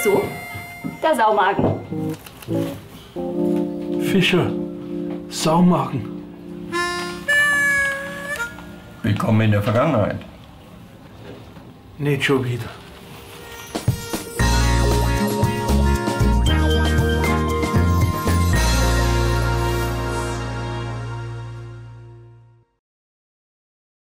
So, der Saumagen. Fischer, Saumagen. Willkommen in der Vergangenheit. Nicht schon wieder.